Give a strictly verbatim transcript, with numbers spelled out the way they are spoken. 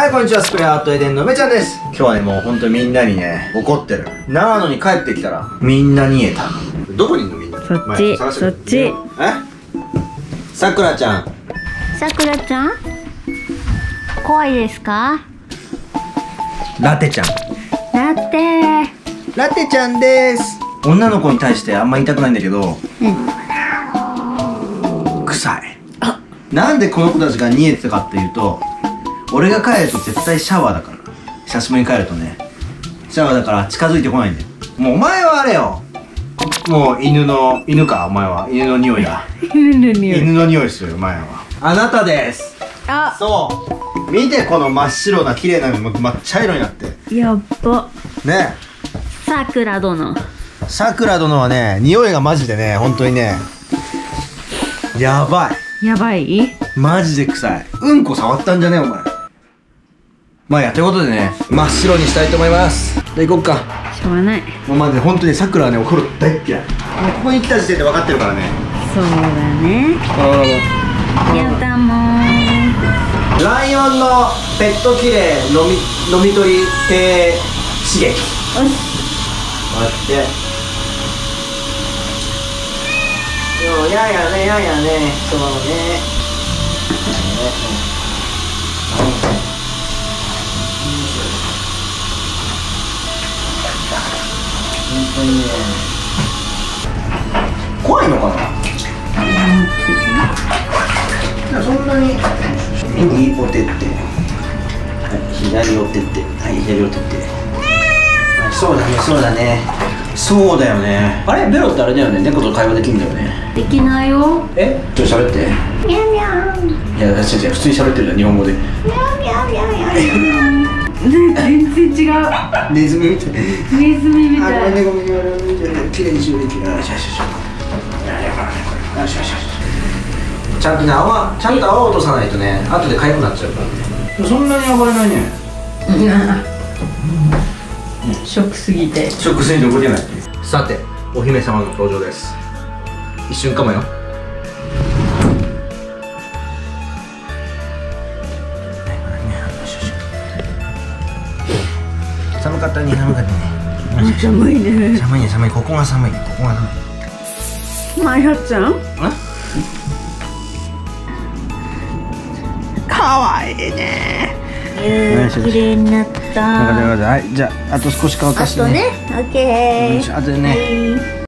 はい、こんにちは。スプレーアートエデンの梅ちゃんです。今日はね、もうほんとみんなにね、怒ってる。長野に帰ってきたら、みんな逃げた。どこにいるのみんな。 そっち、そっち。えさくらちゃん。 さくらちゃん怖いですか？ ラテちゃん。 ラテラテちゃんです。女の子に対してあんま言いたくないんだけど、 うん、 臭い。なんでこの子たちが逃げてたかっていうと、俺が帰ると絶対シャワーだから。久しぶりに帰るとね、シャワーだから近づいてこないんだよ。もうお前はあれよ、もう犬の犬か。お前は犬の匂いだ。 犬の匂い。 犬の匂いするよお前は。あなたです。 あ、 そう見て、この真っ白な綺麗なの真っ茶色になって。 やっばねえ、さくら殿。 さくら殿はね、匂いがマジでね、本当にね、やばい。 やばい？ マジで臭い。うんこ触ったんじゃねえお前。まあやということでね、真っ白にしたいと思います。じゃあ行こっか。 しょうがない。 もうまず本当にさくらはね、怒る大っ嫌い。もうここに来た時点で分かってるからね。 そうだね。やだもん。 ライオンのペットキレイ飲み飲み取り低刺激。 よし。 こうやって。そうややねややね、そうね。本当にね、怖いのかな。いや、そんなに右お手って、はい、左お手って、はい、左お手って、はい、そうだね、そうだね、そうだよね。あれ、ベロってあれだよね、猫と会話できるんだよね。 できないよ。 え、ちょっと喋って。 にゃんにゃん。 いや、違う違う、普通に喋ってるじゃん、日本語で。 にゃんにゃんにゃんにゃん。全然違う。 ネズミみたい。 ネズミみたい。 あ、ごめんごめんごめん。きれいにしようできる。よしよしよし。よしよしよし。ちゃんとね、泡、ちゃんと泡を落とさないとね、後で痒くなっちゃうからね。そんなに暴れないね。 ショックすぎて。 ショックすぎて動けない。さて、お姫様の登場です。一瞬かもよ。寒かったね、寒かったね。 寒いね。 寒いね、寒い。ここが寒い。ここが寒い。 まやちゃん。かわいいね。綺麗になった。 はい、じゃあ、あと少し乾かしてね。 あとね、オッケー。 あとね。